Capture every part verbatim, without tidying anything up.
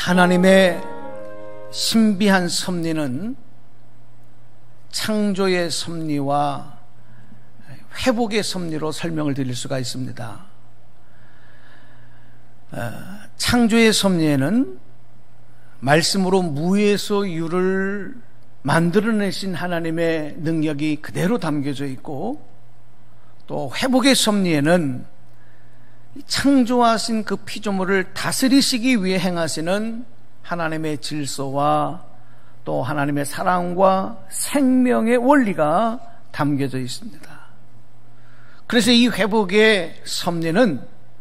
하나님의 신비한 섭리는 창조의 섭리와 회복의 섭리로 설명을 드릴 수가 있습니다. 창조의 섭리에는 말씀으로 무에서 유를 만들어내신 하나님의 능력이 그대로 담겨져 있고, 또 회복의 섭리에는 창조하신 그 피조물을 다스리시기 위해 행하시는 하나님의 질서와 또 하나님의 사랑과 생명의 원리가 담겨져 있습니다. 그래서 이 회복의 섭리는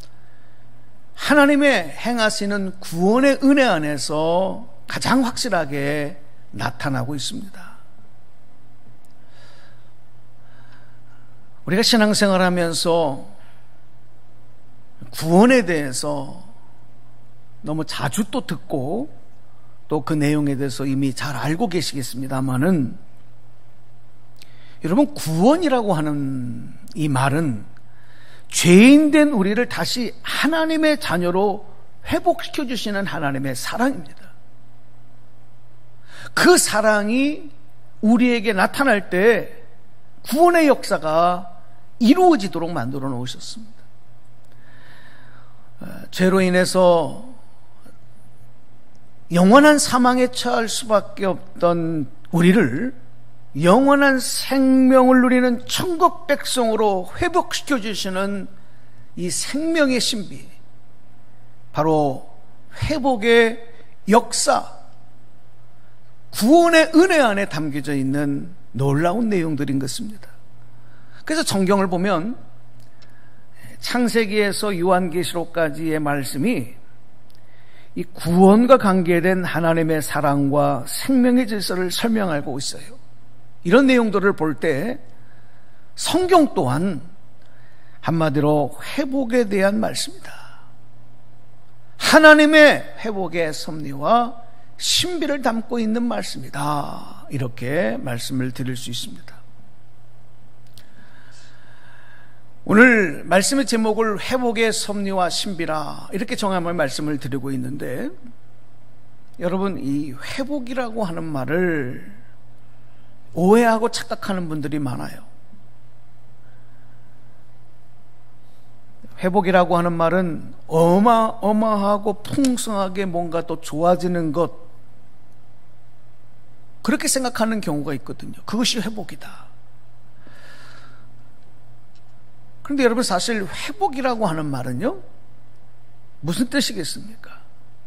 하나님의 행하시는 구원의 은혜 안에서 가장 확실하게 나타나고 있습니다. 우리가 신앙생활하면서 구원에 대해서 너무 자주 또 듣고 또 그 내용에 대해서 이미 잘 알고 계시겠습니다만은, 여러분, 구원이라고 하는 이 말은 죄인된 우리를 다시 하나님의 자녀로 회복시켜 주시는 하나님의 사랑입니다. 그 사랑이 우리에게 나타날 때 구원의 역사가 이루어지도록 만들어 놓으셨습니다. 죄로 인해서 영원한 사망에 처할 수밖에 없던 우리를 영원한 생명을 누리는 천국 백성으로 회복시켜 주시는 이 생명의 신비, 바로 회복의 역사, 구원의 은혜 안에 담겨져 있는 놀라운 내용들인 것입니다. 그래서 성경을 보면 창세기에서 요한계시록까지의 말씀이 이 구원과 관계된 하나님의 사랑과 생명의 질서를 설명하고 있어요. 이런 내용들을 볼 때 성경 또한 한마디로 회복에 대한 말씀이다. 하나님의 회복의 섭리와 신비를 담고 있는 말씀이다. 이렇게 말씀을 드릴 수 있습니다. 오늘 말씀의 제목을 회복의 섭리와 신비라 이렇게 정하면 말씀을 드리고 있는데, 여러분, 이 회복이라고 하는 말을 오해하고 착각하는 분들이 많아요. 회복이라고 하는 말은 어마어마하고 풍성하게 뭔가 또 좋아지는 것, 그렇게 생각하는 경우가 있거든요. 그것이 회복이다. 그런데 여러분, 사실 회복이라고 하는 말은요, 무슨 뜻이겠습니까?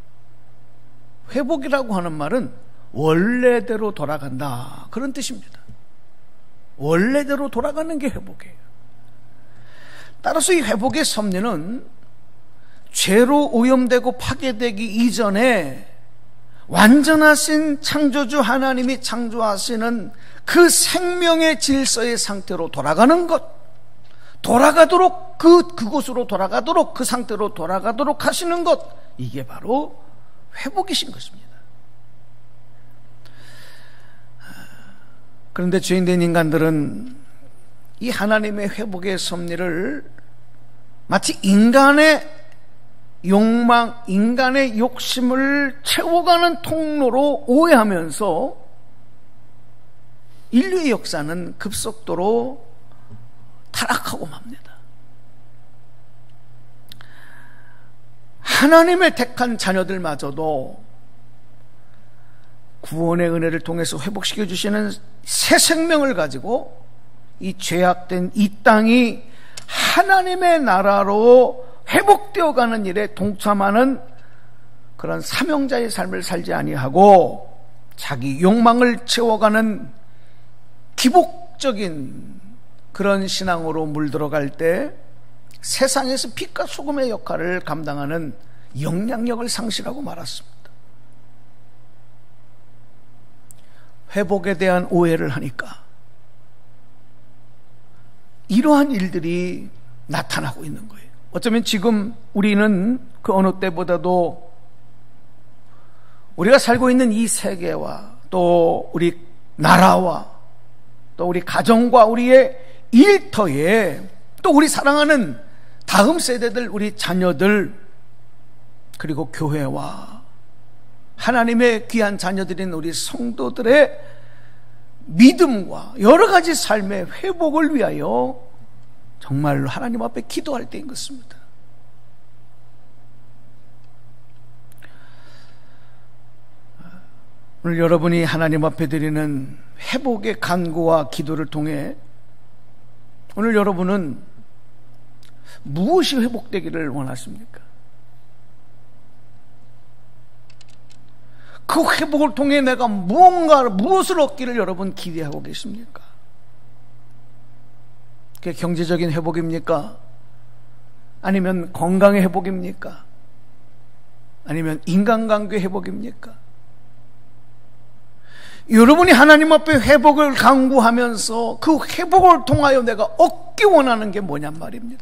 회복이라고 하는 말은 원래대로 돌아간다, 그런 뜻입니다. 원래대로 돌아가는 게 회복이에요. 따라서 이 회복의 섭리는 죄로 오염되고 파괴되기 이전에 완전하신 창조주 하나님이 창조하시는 그 생명의 질서의 상태로 돌아가는 것, 돌아가도록 그, 그곳으로 돌아가도록, 그 상태로 돌아가도록 하시는 것, 이게 바로 회복이신 것입니다. 그런데 죄인된 인간들은 이 하나님의 회복의 섭리를 마치 인간의 욕망, 인간의 욕심을 채워가는 통로로 오해하면서 인류의 역사는 급속도로 타락하고 맙니다. 하나님의 택한 자녀들마저도 구원의 은혜를 통해서 회복시켜 주시는 새 생명을 가지고 이 죄악된 이 땅이 하나님의 나라로 회복되어 가는 일에 동참하는 그런 사명자의 삶을 살지 아니하고 자기 욕망을 채워가는 기복적인 그런 신앙으로 물들어갈 때 세상에서 빛과 소금의 역할을 감당하는 영향력을 상실하고 말았습니다. 회복에 대한 오해를 하니까 이러한 일들이 나타나고 있는 거예요. 어쩌면 지금 우리는 그 어느 때보다도 우리가 살고 있는 이 세계와 또 우리 나라와 또 우리 가정과 우리의 일터에 또 우리 사랑하는 다음 세대들, 우리 자녀들, 그리고 교회와 하나님의 귀한 자녀들인 우리 성도들의 믿음과 여러 가지 삶의 회복을 위하여 정말로 하나님 앞에 기도할 때인 것입니다. 오늘 여러분이 하나님 앞에 드리는 회복의 간구와 기도를 통해 오늘 여러분은 무엇이 회복되기를 원하십니까? 그 회복을 통해 내가 무언가, 무엇을 얻기를 여러분 기대하고 계십니까? 그게 경제적인 회복입니까? 아니면 건강의 회복입니까? 아니면 인간관계 회복입니까? 여러분이 하나님 앞에 회복을 간구하면서 그 회복을 통하여 내가 얻기 원하는 게 뭐냔 말입니다.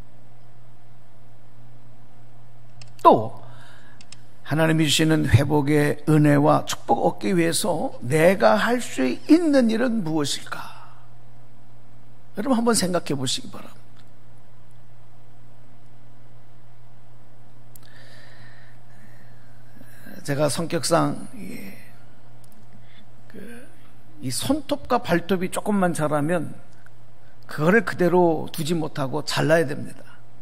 또 하나님이 주시는 회복의 은혜와 축복 얻기 위해서 내가 할 수 있는 일은 무엇일까? 여러분 한번 생각해 보시기 바랍니다. 제가 성격상 이, 그, 이 손톱과 발톱이 조금만 자라면 그거를 그대로 두지 못하고 잘라야 됩니다.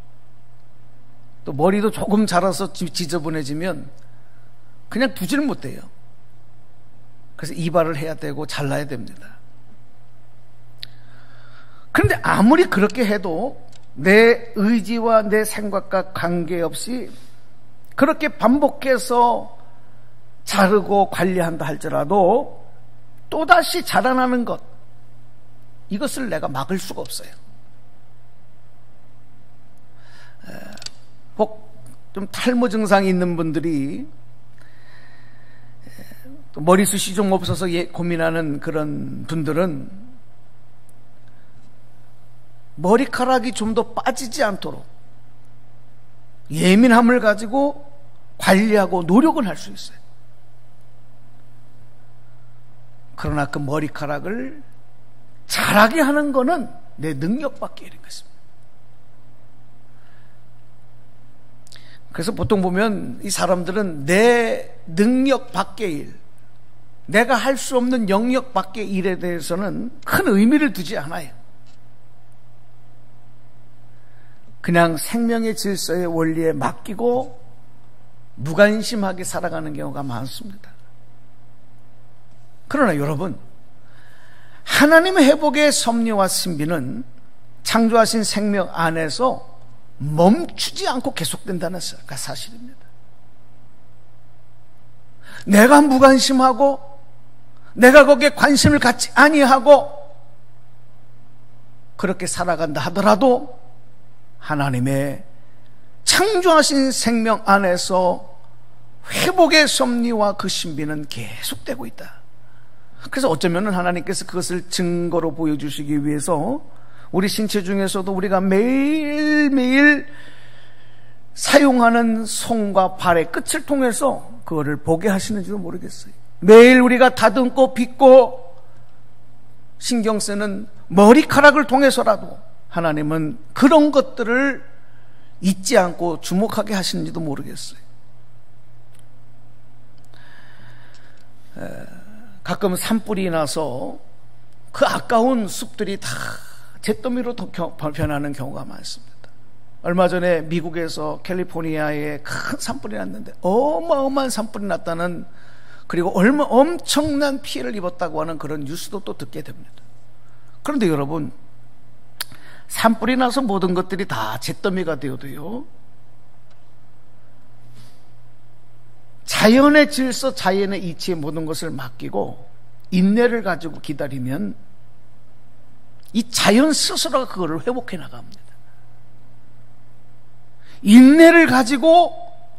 또 머리도 조금 자라서 지저분해지면 그냥 두지를 못해요. 그래서 이발을 해야 되고 잘라야 됩니다. 그런데 아무리 그렇게 해도 내 의지와 내 생각과 관계없이 그렇게 반복해서 자르고 관리한다 할지라도 또다시 자라나는 것, 이것을 내가 막을 수가 없어요. 혹 좀 탈모 증상이 있는 분들이 머리숱이 좀 없어서 고민하는 그런 분들은 머리카락이 좀 더 빠지지 않도록 예민함을 가지고 관리하고 노력을 할 수 있어요. 그러나 그 머리카락을 자라게 하는 것은 내 능력밖에 있는 것입니다. 그래서 보통 보면 이 사람들은 내 능력 밖의 일, 내가 할 수 없는 영역 밖의 일에 대해서는 큰 의미를 두지 않아요. 그냥 생명의 질서의 원리에 맡기고 무관심하게 살아가는 경우가 많습니다. 그러나 여러분, 하나님의 회복의 섭리와 신비는 창조하신 생명 안에서 멈추지 않고 계속된다는 사실입니다. 내가 무관심하고 내가 거기에 관심을 갖지 아니하고 그렇게 살아간다 하더라도 하나님의 창조하신 생명 안에서 회복의 섭리와 그 신비는 계속되고 있다. 그래서 어쩌면 하나님께서 그것을 증거로 보여주시기 위해서 우리 신체 중에서도 우리가 매일매일 사용하는 손과 발의 끝을 통해서 그거를 보게 하시는지도 모르겠어요. 매일 우리가 다듬고 빗고 신경 쓰는 머리카락을 통해서라도 하나님은 그런 것들을 잊지 않고 주목하게 하시는지도 모르겠어요. 가끔 산불이 나서 그 아까운 숲들이 다 잿더미로 변하는 경우가 많습니다. 얼마 전에 미국에서 캘리포니아에 큰 산불이 났는데 어마어마한 산불이 났다는, 그리고 얼마 엄청난 피해를 입었다고 하는 그런 뉴스도 또 듣게 됩니다. 그런데 여러분, 산불이 나서 모든 것들이 다 잿더미가 되어도요, 자연의 질서, 자연의 이치에 모든 것을 맡기고 인내를 가지고 기다리면 이 자연 스스로가 그거를 회복해 나갑니다. 인내를 가지고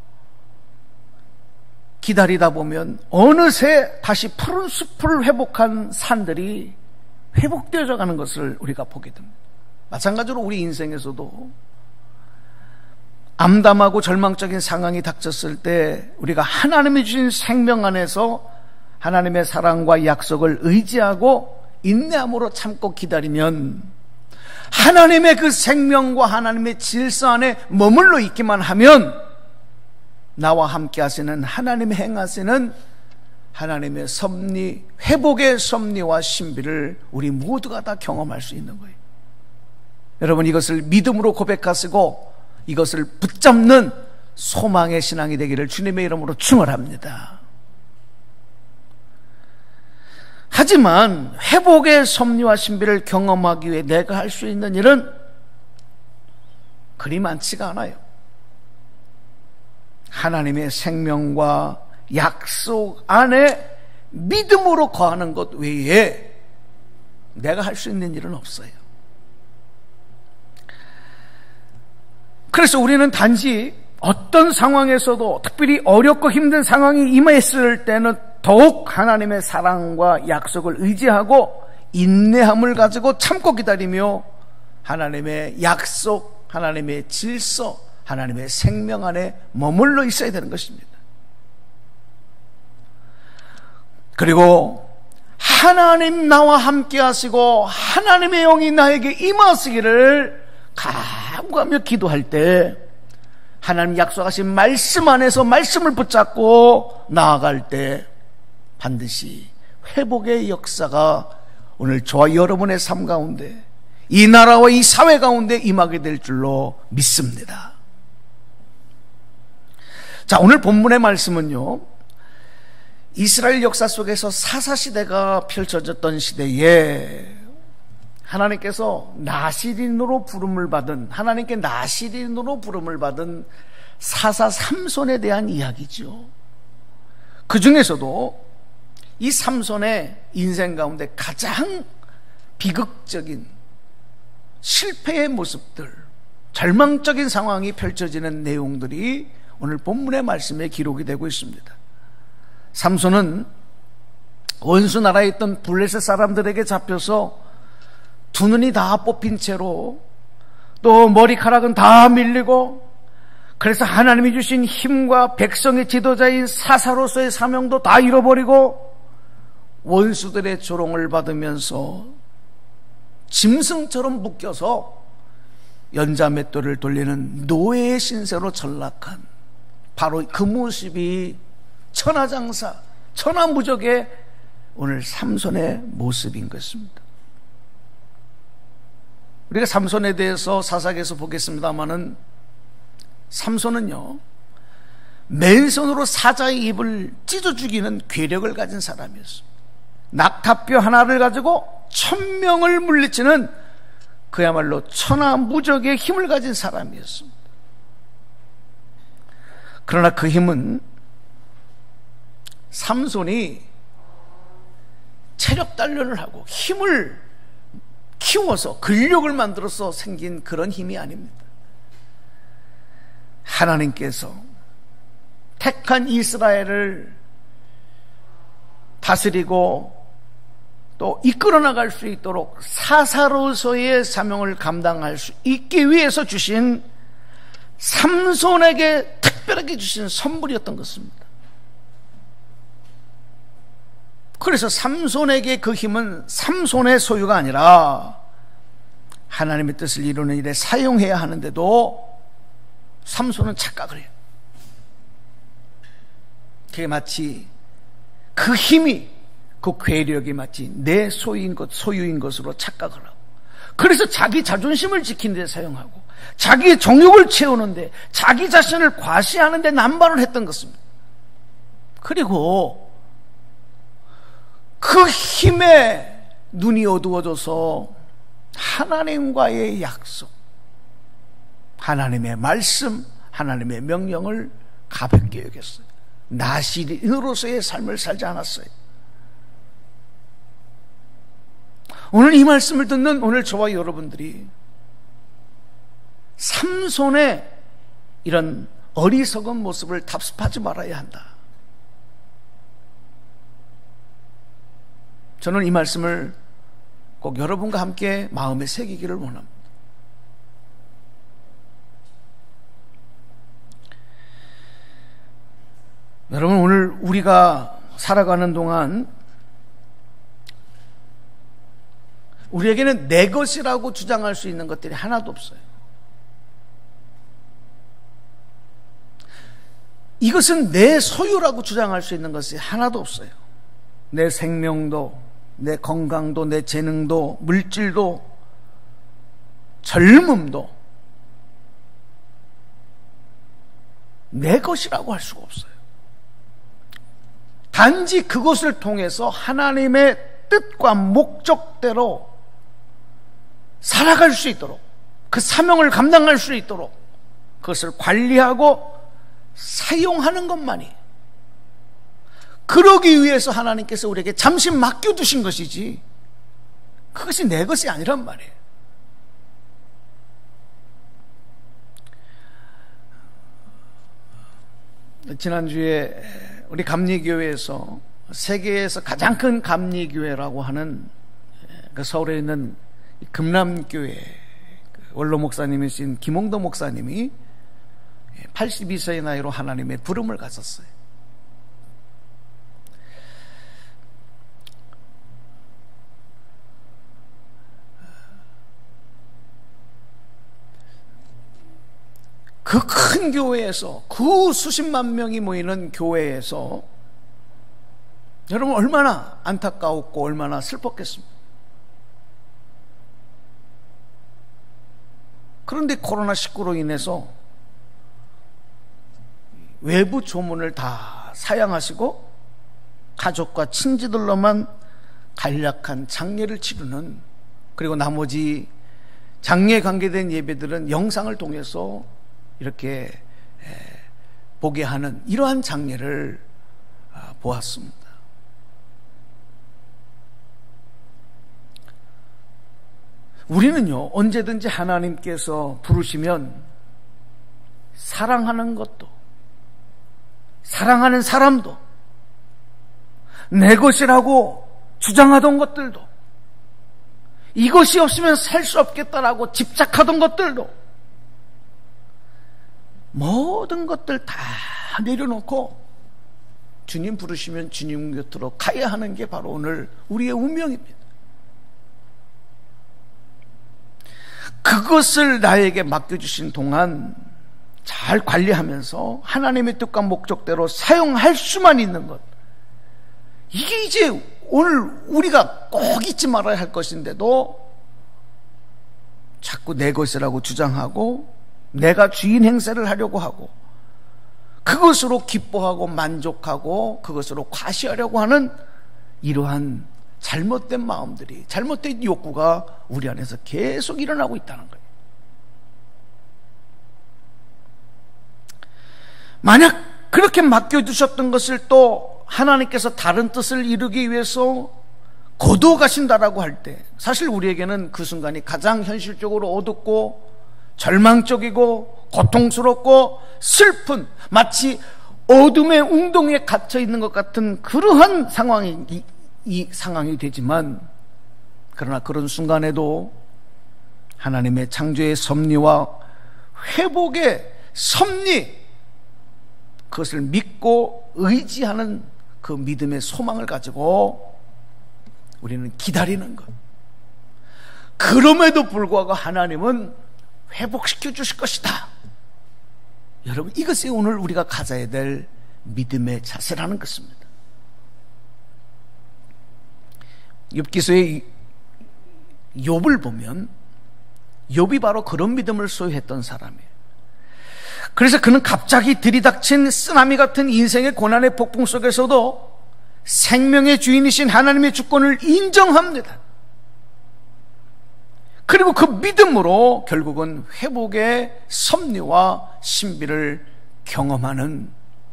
기다리다 보면 어느새 다시 푸른 숲을 회복한 산들이 회복되어져 가는 것을 우리가 보게 됩니다. 마찬가지로 우리 인생에서도 암담하고 절망적인 상황이 닥쳤을 때 우리가 하나님이 주신 생명 안에서 하나님의 사랑과 약속을 의지하고 인내함으로 참고 기다리면 하나님의 그 생명과 하나님의 질서 안에 머물러 있기만 하면 나와 함께 하시는 하나님이 행하시는 하나님의 섭리, 회복의 섭리와 신비를 우리 모두가 다 경험할 수 있는 거예요. 여러분, 이것을 믿음으로 고백하시고 이것을 붙잡는 소망의 신앙이 되기를 주님의 이름으로 축원합니다. 하지만 회복의 섭리와 신비를 경험하기 위해 내가 할 수 있는 일은 그리 많지가 않아요. 하나님의 생명과 약속 안에 믿음으로 거하는 것 외에 내가 할 수 있는 일은 없어요. 그래서 우리는 단지 어떤 상황에서도, 특별히 어렵고 힘든 상황이 임했을 때는 더욱 하나님의 사랑과 약속을 의지하고 인내함을 가지고 참고 기다리며 하나님의 약속, 하나님의 질서, 하나님의 생명 안에 머물러 있어야 되는 것입니다. 그리고 하나님 나와 함께 하시고 하나님의 영이 나에게 임하시기를 간구하며 기도할 때, 하나님 약속하신 말씀 안에서 말씀을 붙잡고 나아갈 때 반드시 회복의 역사가 오늘 저와 여러분의 삶 가운데, 이 나라와 이 사회 가운데 임하게 될 줄로 믿습니다. 자, 오늘 본문의 말씀은요, 이스라엘 역사 속에서 사사시대가 펼쳐졌던 시대에 하나님께서 나시린으로 부름을 받은, 하나님께 나시린으로 부름을 받은 사사 삼손에 대한 이야기죠. 그 중에서도 이 삼손의 인생 가운데 가장 비극적인 실패의 모습들, 절망적인 상황이 펼쳐지는 내용들이 오늘 본문의 말씀에 기록이 되고 있습니다. 삼손은 원수 나라에 있던 블레셋 사람들에게 잡혀서 두 눈이 다 뽑힌 채로, 또 머리카락은 다 밀리고, 그래서 하나님이 주신 힘과 백성의 지도자인 사사로서의 사명도 다 잃어버리고 원수들의 조롱을 받으면서 짐승처럼 묶여서 연자맷돌을 돌리는 노예의 신세로 전락한 바로 그 모습이 천하장사, 천하무적의 오늘 삼손의 모습인 것입니다. 우리가 삼손에 대해서 사사기에서 보겠습니다마는, 삼손은요, 맨손으로 사자의 입을 찢어 죽이는 괴력을 가진 사람이었습니다. 낙타뼈 하나를 가지고 천명을 물리치는 그야말로 천하무적의 힘을 가진 사람이었습니다. 그러나 그 힘은 삼손이 체력 단련을 하고 힘을 키워서 근력을 만들어서 생긴 그런 힘이 아닙니다. 하나님께서 택한 이스라엘을 다스리고 또 이끌어 나갈 수 있도록 사사로서의 사명을 감당할 수 있기 위해서 주신, 삼손에게 특별하게 주신 선물이었던 것입니다. 그래서 삼손에게 그 힘은 삼손의 소유가 아니라 하나님의 뜻을 이루는 일에 사용해야 하는데도 삼손은 착각을 해요. 그게 마치 그 힘이, 그 괴력이 마치 내 소유인 것, 소유인 것으로 착각을 하고, 그래서 자기 자존심을 지키는 데 사용하고 자기의 정욕을 채우는데, 자기 자신을 과시하는 데 남발을 했던 것입니다. 그리고 그 힘에 눈이 어두워져서 하나님과의 약속, 하나님의 말씀, 하나님의 명령을 가볍게 여겼어요. 나시린으로서의 삶을 살지 않았어요. 오늘 이 말씀을 듣는 오늘 저와 여러분들이 삼손의 이런 어리석은 모습을 답습하지 말아야 한다. 저는 이 말씀을 꼭 여러분과 함께 마음에 새기기를 원합니다. 여러분, 오늘 우리가 살아가는 동안 우리에게는 내 것이라고 주장할 수 있는 것들이 하나도 없어요. 이것은 내 소유라고 주장할 수 있는 것이 하나도 없어요. 내 생명도, 내 건강도, 내 재능도, 물질도, 젊음도 내 것이라고 할 수가 없어요. 단지 그것을 통해서 하나님의 뜻과 목적대로 살아갈 수 있도록, 그 사명을 감당할 수 있도록 그것을 관리하고 사용하는 것만이, 그러기 위해서 하나님께서 우리에게 잠시 맡겨두신 것이지 그것이 내 것이 아니란 말이에요. 지난주에 우리 감리교회에서 세계에서 가장 큰 감리교회라고 하는 그 서울에 있는 금남교회 원로 목사님이신 김홍도 목사님이 팔십이 세의 나이로 하나님의 부름을 가졌어요. 그 큰 교회에서, 그 수십만 명이 모이는 교회에서 여러분 얼마나 안타까웠고 얼마나 슬펐겠습니까? 그런데 코로나 십구로 인해서 외부 조문을 다 사양하시고 가족과 친지들로만 간략한 장례를 치르는, 그리고 나머지 장례에 관계된 예배들은 영상을 통해서 이렇게 보게 하는 이러한 장례를 보았습니다. 우리는요, 언제든지 하나님께서 부르시면 사랑하는 것도, 사랑하는 사람도, 내 것이라고 주장하던 것들도, 이것이 없으면 살 수 없겠다라고 집착하던 것들도, 모든 것들 다 내려놓고 주님 부르시면 주님 곁으로 가야 하는 게 바로 오늘 우리의 운명입니다. 그것을 나에게 맡겨주신 동안 잘 관리하면서 하나님의 뜻과 목적대로 사용할 수만 있는 것, 이게 이제 오늘 우리가 꼭 잊지 말아야 할 것인데도 자꾸 내 것이라고 주장하고 내가 주인 행세를 하려고 하고 그것으로 기뻐하고 만족하고 그것으로 과시하려고 하는 이러한 잘못된 마음들이, 잘못된 욕구가 우리 안에서 계속 일어나고 있다는 거예요. 만약 그렇게 맡겨두셨던 것을 또 하나님께서 다른 뜻을 이루기 위해서 거두어 가신다라고 할 때, 사실 우리에게는 그 순간이 가장 현실적으로 어둡고 절망적이고 고통스럽고 슬픈, 마치 어둠의 웅덩이에 갇혀 있는 것 같은 그러한 상황이 이, 이 상황이 되지만, 그러나 그런 순간에도 하나님의 창조의 섭리와 회복의 섭리, 그것을 믿고 의지하는 그 믿음의 소망을 가지고 우리는 기다리는 것. 그럼에도 불구하고 하나님은 회복시켜 주실 것이다. 여러분, 이것이 오늘 우리가 가져야 될 믿음의 자세라는 것입니다. 욥기서의 욥을 보면 욥이 바로 그런 믿음을 소유했던 사람이에요. 그래서 그는 갑자기 들이닥친 쓰나미 같은 인생의 고난의 폭풍 속에서도 생명의 주인이신 하나님의 주권을 인정합니다. 그리고 그 믿음으로 결국은 회복의 섭리와 신비를 경험하는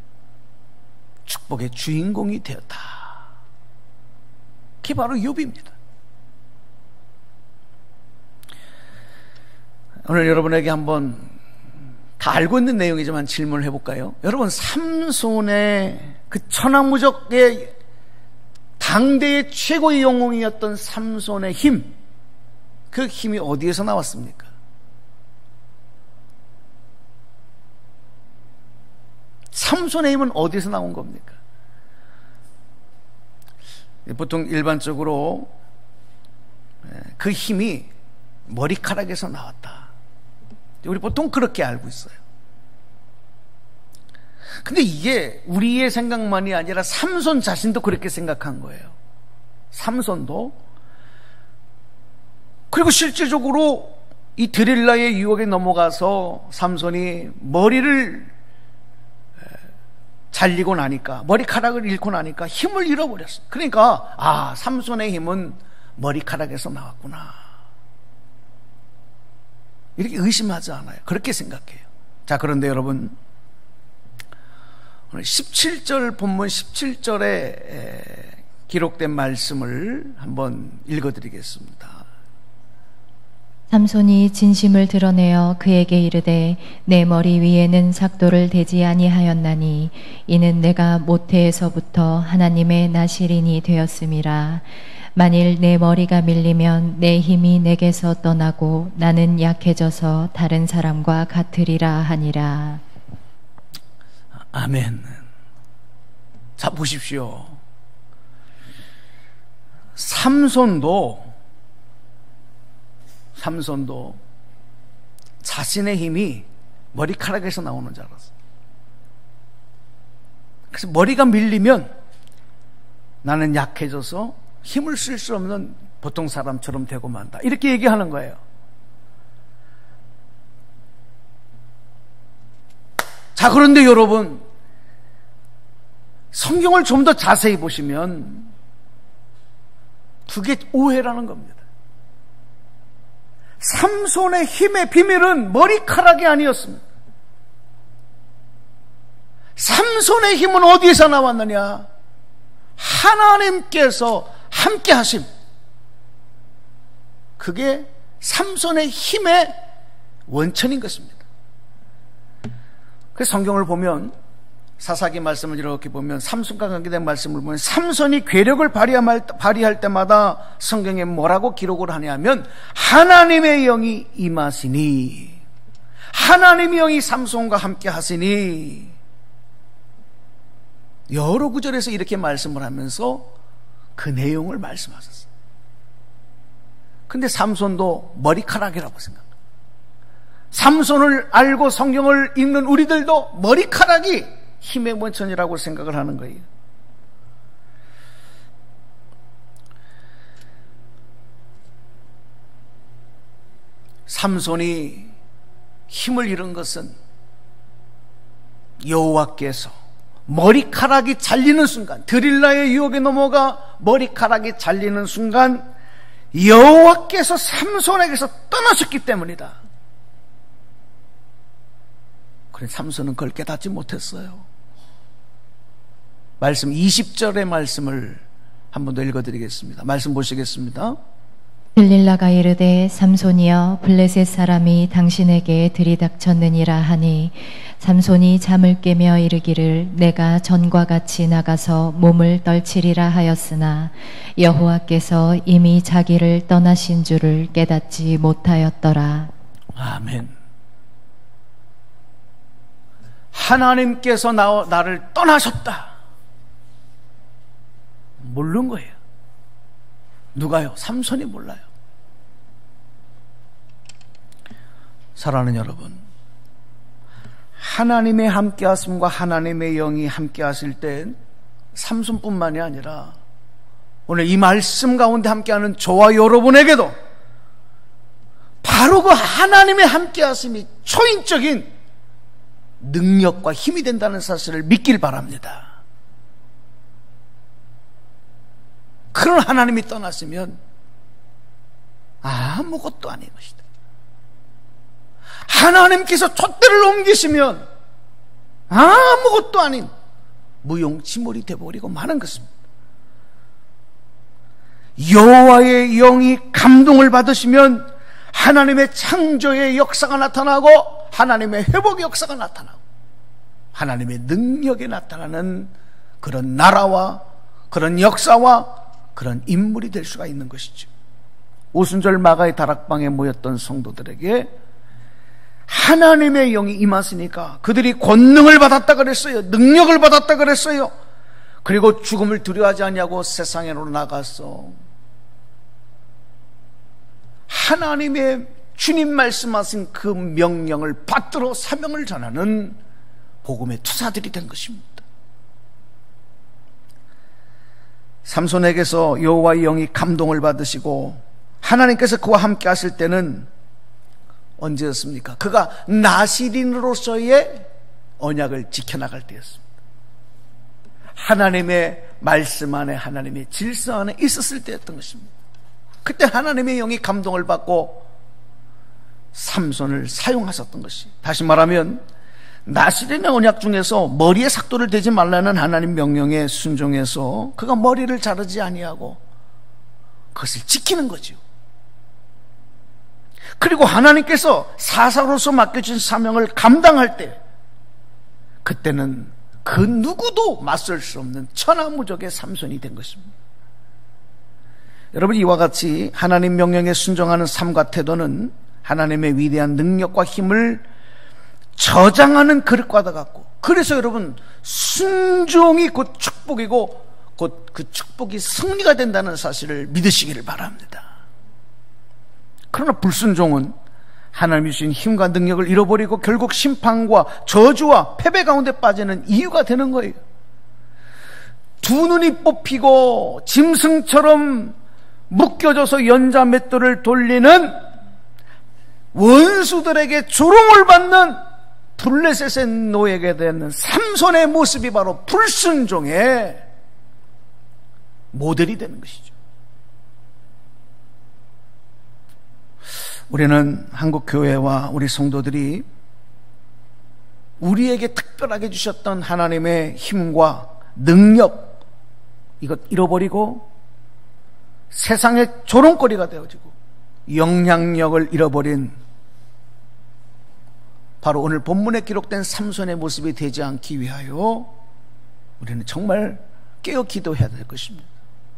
축복의 주인공이 되었다. 그게 바로 욥입니다. 오늘 여러분에게 한번 다 알고 있는 내용이지만 질문을 해볼까요? 여러분, 삼손의 그 천하무적의 당대의 최고의 영웅이었던 삼손의 힘, 그 힘이 어디에서 나왔습니까? 삼손의 힘은 어디에서 나온 겁니까? 보통 일반적으로 그 힘이 머리카락에서 나왔다. 우리 보통 그렇게 알고 있어요. 근데 이게 우리의 생각만이 아니라 삼손 자신도 그렇게 생각한 거예요. 삼손도. 그리고 실제적으로 이 드릴라의 유혹에 넘어가서 삼손이 머리를 잘리고 나니까, 머리카락을 잃고 나니까 힘을 잃어버렸어요. 그러니까 아, 삼손의 힘은 머리카락에서 나왔구나, 이렇게 의심하지 않아요. 그렇게 생각해요. 자, 그런데 여러분, 오늘 십칠 절 본문 십칠 절에 기록된 말씀을 한번 읽어드리겠습니다. 삼손이 진심을 드러내어 그에게 이르되 내 머리 위에는 삭도를 대지 아니하였나니 이는 내가 모태에서부터 하나님의 나실인이 되었음이라. 만일 내 머리가 밀리면 내 힘이 내게서 떠나고 나는 약해져서 다른 사람과 같으리라 하니라. 아멘. 자, 보십시오. 삼손도 삼손도 자신의 힘이 머리카락에서 나오는 줄 알았어. 그래서 머리가 밀리면 나는 약해져서 힘을 쓸 수 없는 보통 사람처럼 되고 만다, 이렇게 얘기하는 거예요. 자, 그런데 여러분, 성경을 좀 더 자세히 보시면 그게 오해라는 겁니다. 삼손의 힘의 비밀은 머리카락이 아니었습니다. 삼손의 힘은 어디에서 나왔느냐? 하나님께서 함께 하심. 그게 삼손의 힘의 원천인 것입니다. 그래서 성경을 보면, 사사기 말씀을 이렇게 보면, 삼손과 관계된 말씀을 보면 삼손이 괴력을 발휘할 때마다 성경에 뭐라고 기록을 하냐면 하나님의 영이 임하시니, 하나님의 영이 삼손과 함께 하시니, 여러 구절에서 이렇게 말씀을 하면서 그 내용을 말씀하셨어요. 근데 삼손도 머리카락이라고 생각합니다. 삼손을 알고 성경을 읽는 우리들도 머리카락이 힘의 원천이라고 생각을 하는 거예요. 삼손이 힘을 잃은 것은 여호와께서 머리카락이 잘리는 순간, 드릴라의 유혹에 넘어가 머리카락이 잘리는 순간 여호와께서 삼손에게서 떠나셨기 때문이다. 그래, 삼손은 그걸 깨닫지 못했어요. 말씀 이십 절의 말씀을 한 번 더 읽어드리겠습니다. 말씀 보시겠습니다. 들릴라가 이르되 삼손이여 블레셋 사람이 당신에게 들이닥쳤느니라 하니 삼손이 잠을 깨며 이르기를 내가 전과 같이 나가서 몸을 떨치리라 하였으나 여호와께서 이미 자기를 떠나신 줄을 깨닫지 못하였더라. 아멘. 하나님께서 나, 나를 떠나셨다, 모르는 거예요. 누가요? 삼손이 몰라요. 사랑하는 여러분, 하나님의 함께하심과 하나님의 영이 함께하실 때 삼손뿐만이 아니라 오늘 이 말씀 가운데 함께하는 저와 여러분에게도 바로 그 하나님의 함께하심이 초인적인 능력과 힘이 된다는 사실을 믿길 바랍니다. 그런 하나님이 떠났으면 아무것도 아닌 것이다. 하나님께서 촛대를 옮기시면 아무것도 아닌 무용지물이 되어버리고 마는 것입니다. 여호와의 영이 감동을 받으시면 하나님의 창조의 역사가 나타나고 하나님의 회복의 역사가 나타나고 하나님의 능력이 나타나는 그런 나라와 그런 역사와 그런 인물이 될 수가 있는 것이죠. 오순절 마가의 다락방에 모였던 성도들에게 하나님의 영이 임하시니까 그들이 권능을 받았다 그랬어요. 능력을 받았다 그랬어요. 그리고 죽음을 두려워하지 않냐고 세상으로 나가서 하나님의 주님 말씀하신 그 명령을 받들어 사명을 전하는 복음의 투사들이 된 것입니다. 삼손에게서 여호와의 영이 감동을 받으시고 하나님께서 그와 함께 하실 때는 언제였습니까? 그가 나실인으로서의 언약을 지켜나갈 때였습니다. 하나님의 말씀 안에, 하나님의 질서 안에 있었을 때였던 것입니다. 그때 하나님의 영이 감동을 받고 삼손을 사용하셨던 것이, 다시 말하면 나실인의 언약 중에서 머리에 삭도를 대지 말라는 하나님 명령에 순종해서 그가 머리를 자르지 아니하고 그것을 지키는 거죠. 그리고 하나님께서 사사로서 맡겨진 사명을 감당할 때, 그때는 그 누구도 맞설 수 없는 천하무적의 삼손이 된 것입니다. 여러분, 이와 같이 하나님 명령에 순종하는 삶과 태도는 하나님의 위대한 능력과 힘을 저장하는 그릇과 같고, 그래서 여러분, 순종이 곧 축복이고 곧 그 축복이 승리가 된다는 사실을 믿으시기를 바랍니다. 그러나 불순종은 하나님이 주신 힘과 능력을 잃어버리고 결국 심판과 저주와 패배 가운데 빠지는 이유가 되는 거예요. 두 눈이 뽑히고 짐승처럼 묶여져서 연자 맷돌을 돌리는 원수들에게 조롱을 받는 블레셋의 노예가 되는 삼손의 모습이 바로 불순종의 모델이 되는 것이죠. 우리는 한국교회와 우리 성도들이 우리에게 특별하게 주셨던 하나님의 힘과 능력, 이것 잃어버리고 세상의 조롱거리가 되어지고 영향력을 잃어버린 바로 오늘 본문에 기록된 삼손의 모습이 되지 않기 위하여 우리는 정말 깨어 기도해야 될 것입니다.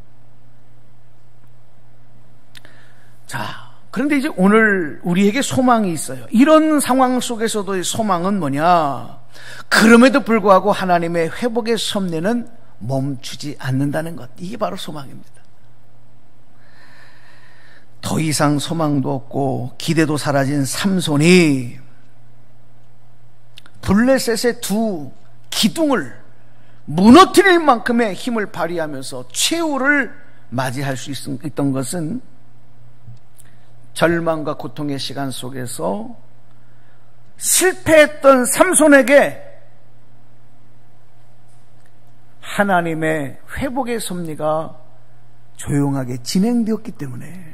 자, 그런데 이제 오늘 우리에게 소망이 있어요. 이런 상황 속에서도 소망은 뭐냐? 그럼에도 불구하고 하나님의 회복의 섭리는 멈추지 않는다는 것, 이게 바로 소망입니다. 더 이상 소망도 없고 기대도 사라진 삼손이 블레셋의 두 기둥을 무너뜨릴 만큼의 힘을 발휘하면서 최후를 맞이할 수 있던 것은 절망과 고통의 시간 속에서 실패했던 삼손에게 하나님의 회복의 섭리가 조용하게 진행되었기 때문에,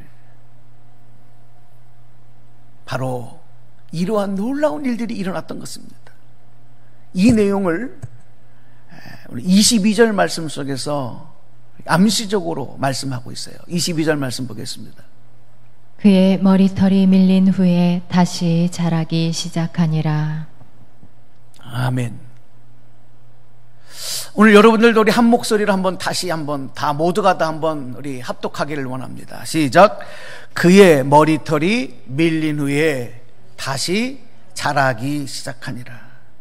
바로 이러한 놀라운 일들이 일어났던 것입니다. 이 내용을 이십이 절 말씀 속에서 암시적으로 말씀하고 있어요. 이십이 절 말씀 보겠습니다. 그의 머리털이 밀린 후에 다시 자라기 시작하니라. 아멘. 오늘 여러분들도 우리 한 목소리로 한번 다시 한번 다 모두가 다 한번 우리 합독하기를 원합니다. 시작. 그의 머리털이 밀린 후에 다시 자라기 시작하니라.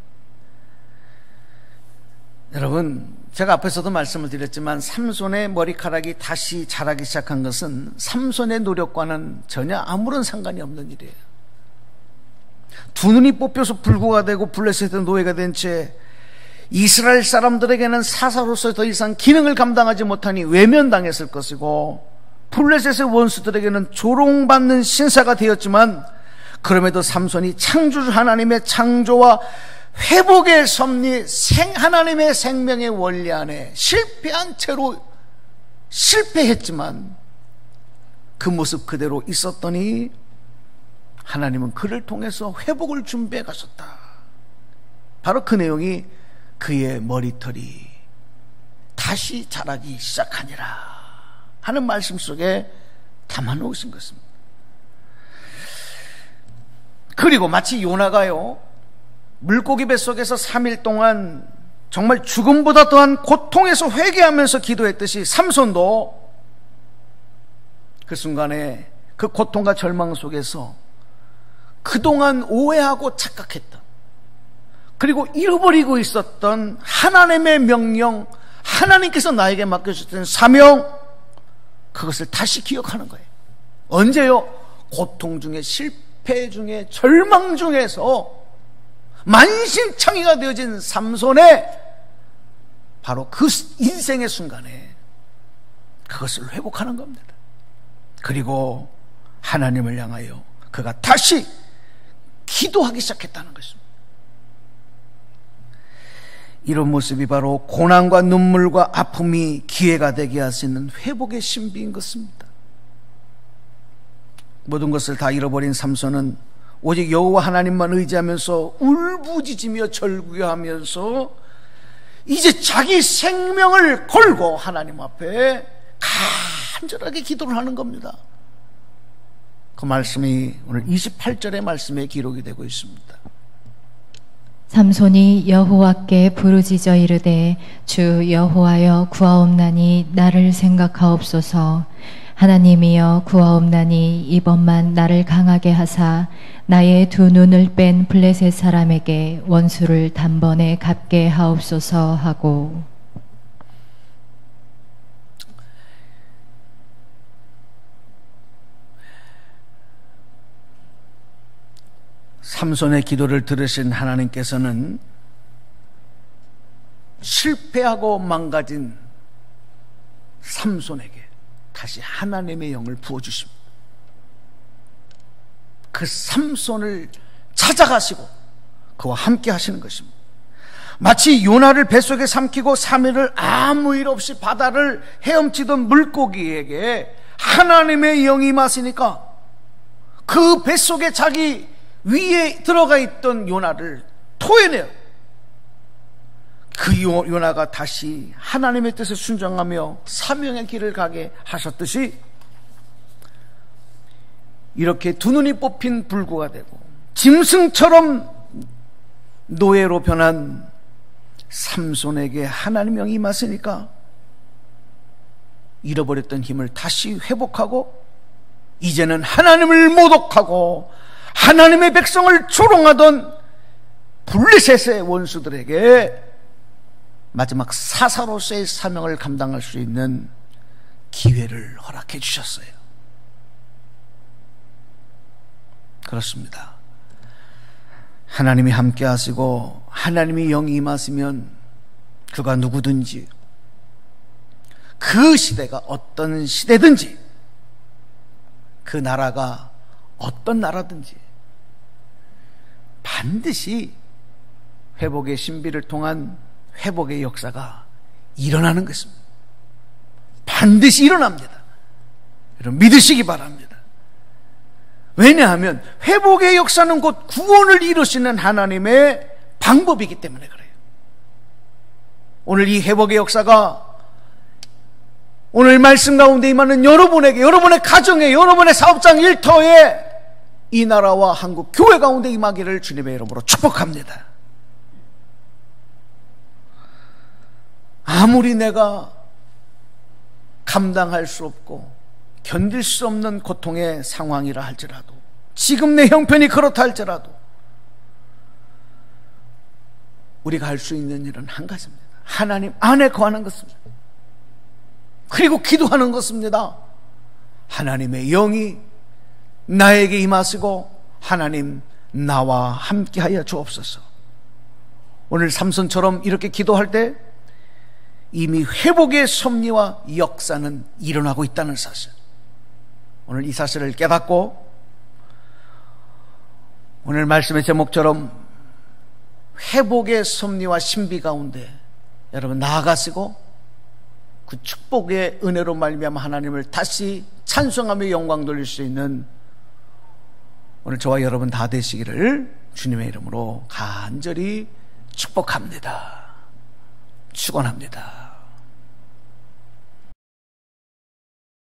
여러분, 제가 앞에서도 말씀을 드렸지만 삼손의 머리카락이 다시 자라기 시작한 것은 삼손의 노력과는 전혀 아무런 상관이 없는 일이에요. 두 눈이 뽑혀서 불구가 되고 블레셋의 노예가 된 채 이스라엘 사람들에게는 사사로서 더 이상 기능을 감당하지 못하니 외면당했을 것이고, 블레셋의 원수들에게는 조롱받는 신사가 되었지만, 그럼에도 삼손이 창조주 하나님의 창조와 회복의 섭리, 생, 하나님의 생명의 원리 안에 실패한 채로 실패했지만 그 모습 그대로 있었더니 하나님은 그를 통해서 회복을 준비해 가셨다. 바로 그 내용이 그의 머리털이 다시 자라기 시작하니라 하는 말씀 속에 담아놓으신 것입니다. 그리고 마치 요나가요, 물고기 뱃속에서 삼 일 동안 정말 죽음보다 더한 고통에서 회개하면서 기도했듯이 삼손도 그 순간에 그 고통과 절망 속에서 그동안 오해하고 착각했던, 그리고 잃어버리고 있었던 하나님의 명령, 하나님께서 나에게 맡겨주셨던 사명, 그것을 다시 기억하는 거예요. 언제요? 고통 중에, 실패 중에, 절망 중에서 만신창이가 되어진 삼손의 바로 그 인생의 순간에 그것을 회복하는 겁니다. 그리고 하나님을 향하여 그가 다시 기도하기 시작했다는 것입니다. 이런 모습이 바로 고난과 눈물과 아픔이 기회가 되게 할 수 있는 회복의 신비인 것입니다. 모든 것을 다 잃어버린 삼손은 오직 여호와 하나님만 의지하면서 울부짖으며 절규하면서 이제 자기 생명을 걸고 하나님 앞에 간절하게 기도를 하는 겁니다. 그 말씀이 오늘 이십팔 절의 말씀에 기록이 되고 있습니다. 삼손이 여호와께 부르짖어 이르되 주 여호와여 구하옵나니 나를 생각하옵소서. 하나님이여 구하옵나니 이번만 나를 강하게 하사 나의 두 눈을 뺀 블레셋 사람에게 원수를 단번에 갚게 하옵소서 하고. 삼손의 기도를 들으신 하나님께서는 실패하고 망가진 삼손에게 다시 하나님의 영을 부어주십니다. 그 삼손을 찾아가시고 그와 함께 하시는 것입니다. 마치 요나를 뱃속에 삼키고 삼 일을 아무 일 없이 바다를 헤엄치던 물고기에게 하나님의 영이 임하시니까 그 뱃속에 자기 위에 들어가 있던 요나를 토해내요. 그 요나가 다시 하나님의 뜻에 순종하며 사명의 길을 가게 하셨듯이 이렇게 두 눈이 뽑힌 불구가 되고 짐승처럼 노예로 변한 삼손에게 하나님의 영이 임하시니까 잃어버렸던 힘을 다시 회복하고 이제는 하나님을 모독하고 하나님의 백성을 조롱하던 블레셋의 원수들에게 마지막 사사로서의 사명을 감당할 수 있는 기회를 허락해 주셨어요. 그렇습니다. 하나님이 함께 하시고 하나님이 영이 임하시면 그가 누구든지 그 시대가 어떤 시대든지 그 나라가 어떤 나라든지 반드시 회복의 신비를 통한 회복의 역사가 일어나는 것입니다. 반드시 일어납니다. 여러분 믿으시기 바랍니다. 왜냐하면 회복의 역사는 곧 구원을 이루시는 하나님의 방법이기 때문에 그래요. 오늘 이 회복의 역사가 오늘 말씀 가운데 임하는 여러분에게, 여러분의 가정에, 여러분의 사업장 일터에 이 나라와 한국 교회 가운데 임하기를 주님의 이름으로 축복합니다. 아무리 내가 감당할 수 없고 견딜 수 없는 고통의 상황이라 할지라도, 지금 내 형편이 그렇다 할지라도 우리가 할 수 있는 일은 한 가지입니다. 하나님 안에 거하는 것입니다. 그리고 기도하는 것입니다. 하나님의 영이 나에게 임하시고 하나님 나와 함께하여 주옵소서. 오늘 삼손처럼 이렇게 기도할 때 이미 회복의 섭리와 역사는 일어나고 있다는 사실, 오늘 이 사실을 깨닫고 오늘 말씀의 제목처럼 회복의 섭리와 신비 가운데 여러분 나아가시고 그 축복의 은혜로 말미암아 하나님을 다시 찬송하며 영광 돌릴 수 있는 오늘 저와 여러분 다 되시기를 주님의 이름으로 간절히 축복합니다. 축원합니다.